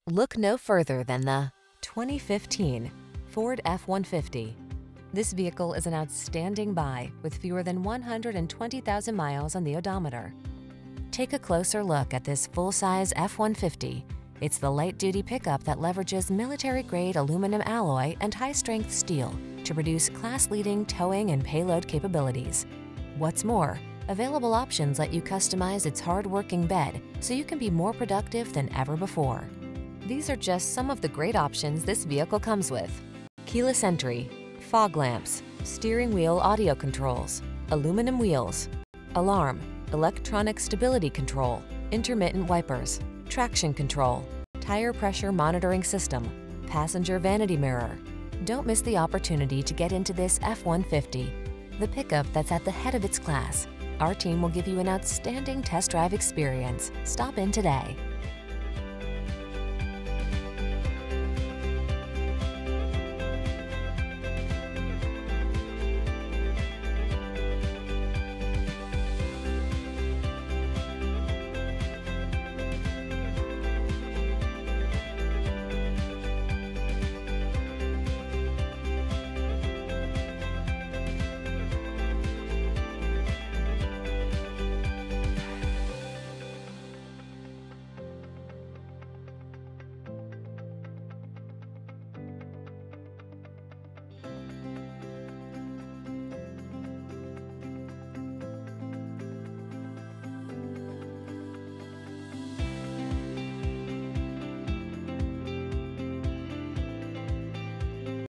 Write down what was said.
Look no further than the 2015 Ford F-150. This vehicle is an outstanding buy with fewer than 120,000 miles on the odometer. Take a closer look at this full-size F-150. It's the light-duty pickup that leverages military-grade aluminum alloy and high-strength steel to produce class-leading towing and payload capabilities. What's more, available options let you customize its hard-working bed so you can be more productive than ever before. These are just some of the great options this vehicle comes with: keyless entry, fog lamps, steering wheel audio controls, aluminum wheels, alarm, electronic stability control, intermittent wipers, traction control, tire pressure monitoring system, passenger vanity mirror. Don't miss the opportunity to get into this F-150, the pickup that's at the head of its class. Our team will give you an outstanding test drive experience. Stop in today.